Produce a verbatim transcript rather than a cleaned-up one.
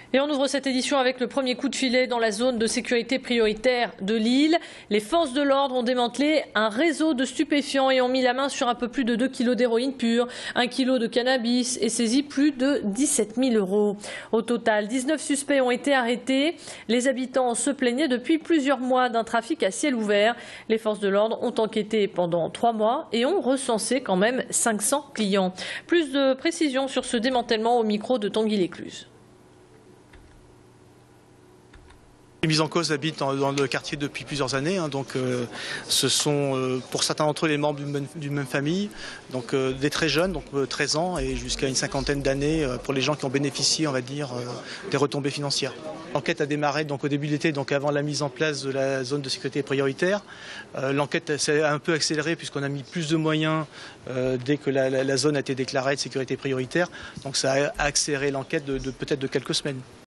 Et on ouvre cette édition avec le premier coup de filet dans la zone de sécurité prioritaire de Lille. Les forces de l'ordre ont démantelé un réseau de stupéfiants et ont mis la main sur un peu plus de deux kilos d'héroïne pure, un kilo de cannabis et saisi plus de dix-sept mille euros. Au total, dix-neuf suspects ont été arrêtés. Les habitants se plaignaient depuis plusieurs mois d'un trafic à ciel ouvert. Les forces de l'ordre ont enquêté pendant trois mois et ont recensé quand même cinq cents clients. Plus de précisions sur ce démantèlement au micro de Tanguy Lécluse. Les mis en cause habitent dans, dans le quartier depuis plusieurs années, hein, donc euh, ce sont euh, pour certains d'entre eux les membres d'une même, d'une même famille, donc euh, des très jeunes, donc euh, treize ans et jusqu'à une cinquantaine d'années euh, pour les gens qui ont bénéficié, on va dire, euh, des retombées financières. L'enquête a démarré donc au début de l'été, donc avant la mise en place de la zone de sécurité prioritaire. Euh, L'enquête s'est un peu accélérée puisqu'on a mis plus de moyens euh, dès que la, la, la zone a été déclarée de sécurité prioritaire, donc ça a accéléré l'enquête de, de peut-être de quelques semaines.